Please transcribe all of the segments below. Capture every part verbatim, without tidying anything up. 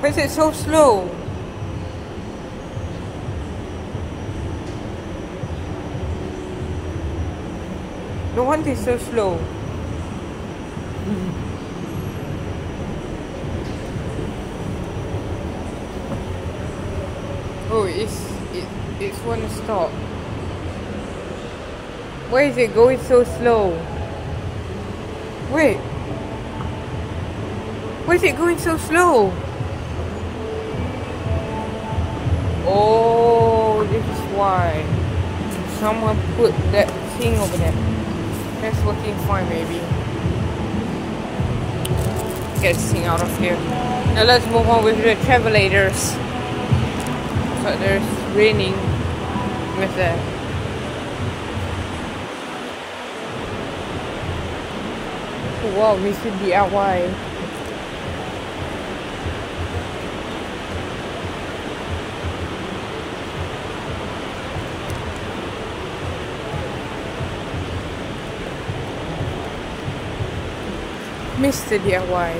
Why is it so slow? No wonder it's so slow. Oh, it's it it's wanna stop. Why is it going so slow? Wait. Why is it going so slow? Oh, this is why. Someone put that thing over there. That's working fine, maybe. Get this thing out of here. Now let's move on with the travelators. So there's raining with that. Oh, wow, Mister D I Y. Mister D I Y.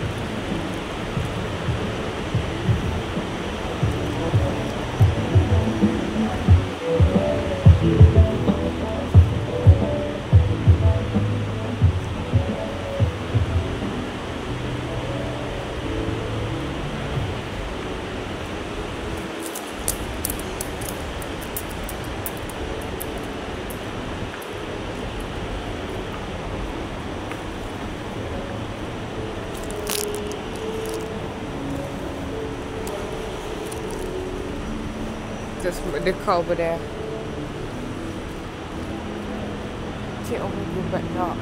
Just the car over there. Okay, oh my god, but not.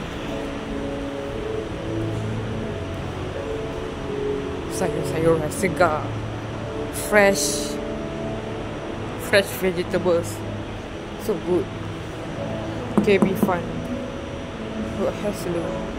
Sayur-sayuran segar. Fresh. Fresh vegetables. So good. Okay, be fun. What has to do?